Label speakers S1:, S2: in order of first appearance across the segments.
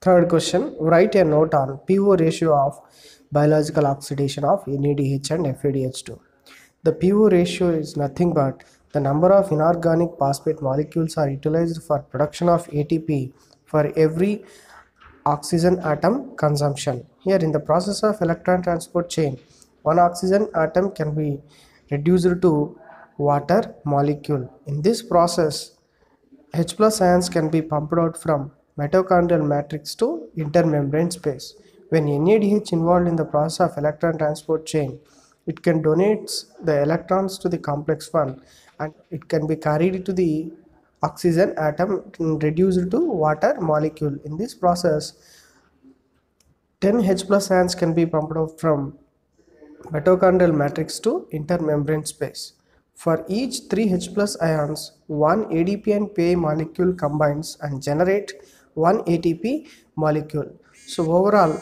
S1: Third question, write a note on pO ratio of biological oxidation of NADH and FADH2. The pO ratio is nothing but the number of inorganic phosphate molecules are utilized for production of ATP for every oxygen atom consumption. Here in the process of electron transport chain, one oxygen atom can be reduced to water molecule. In this process, H plus ions can be pumped out from mitochondrial matrix to intermembrane space. When NADH involved in the process of electron transport chain, it can donate the electrons to the complex 1 and it can be carried to the oxygen atom reduced to water molecule. In this process, 10 H plus ions can be pumped out from mitochondrial matrix to intermembrane space. For each 3 H plus ions, one ADP and PA molecule combines and generate one ATP molecule. So overall,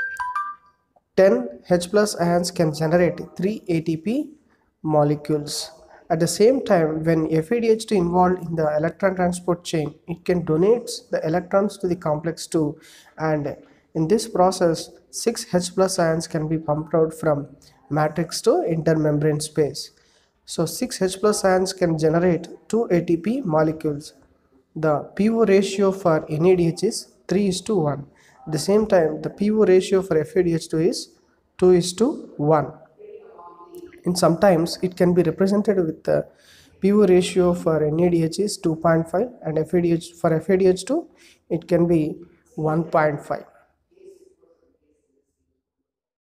S1: 10 H plus ions can generate 3 ATP molecules. At the same time, when FADH2 involved in the electron transport chain, it can donate the electrons to the complex 2, and in this process 6 H plus ions can be pumped out from matrix to intermembrane space. So 6 H plus ions can generate 2 ATP molecules. The pO ratio for NADH is 3:1. At the same time, the pO ratio for FADH2 is 2:1. And sometimes it can be represented with the pO ratio for NADH is 2.5 and for FADH2 it can be 1.5.